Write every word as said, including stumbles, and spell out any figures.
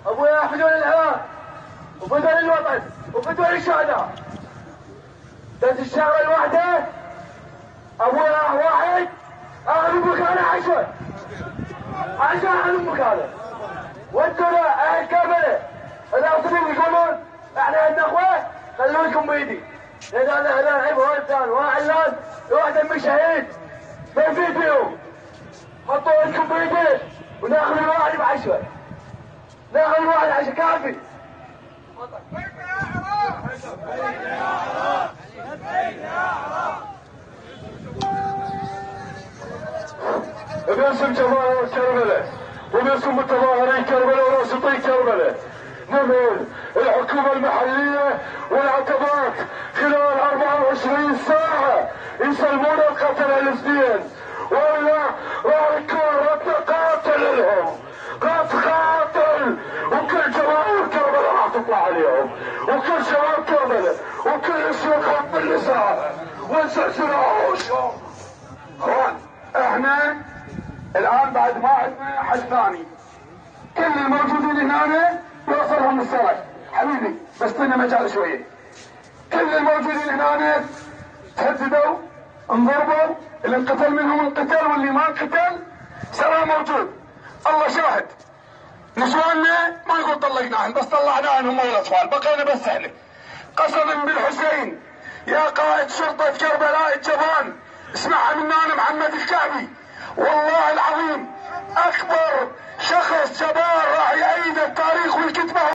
ابويا فدوا للعراق وفدوا للوطن وفدوا للشهداء. بس الشغله الواحده ابويا واحد اهل مكانه عشر عشان اهل مكانه. وانتم اهل كربلاء اذا وصلوا يقولون احنا عندنا اخوه خلوكم بيدي، لان هذا هذا العيب هو الثاني وعلان واحد من شهيد ما يفيد فيهم. حطوا لكم بيدي وناخذ الواحد بعشره، ناخذ الواحد عشره كافي. باسم جماهير كربلاء وباسم متظاهري كربلاء وراشطي كربلاء نقول الحكومة المحلية والعتبات خلال أربعة وعشرين ساعة يسلمون القتلة الاثنين، وإلا راح يكون رد قاتل لهم، رد قاتل، وكل جماهير كربلاء راح تطلع عليهم، وكل شباب كربلاء، وكل الشيوخ بالنساء والسرسراوشهم. اخوان احنا الان بعد ما عندنا حد ثاني، كل الموجودين هنا يوصلهم السرج حبيبي، بس لنا مجال شويه. كل الموجودين هنا تهددوا، انضربوا، اللي انقتل منهم انقتل واللي ما انقتل سواء موجود. الله شاهد نسواننا ما نقول طلقناهم، بس طلعناهم هم والاطفال، بقينا بس احنا. قسما بالحسين يا قائد شرطه كربلاء الجبان، اسمعها من انا محمد الكعبي، والله العظيم اكبر شخص جبار راح يأيد التاريخ والكتبه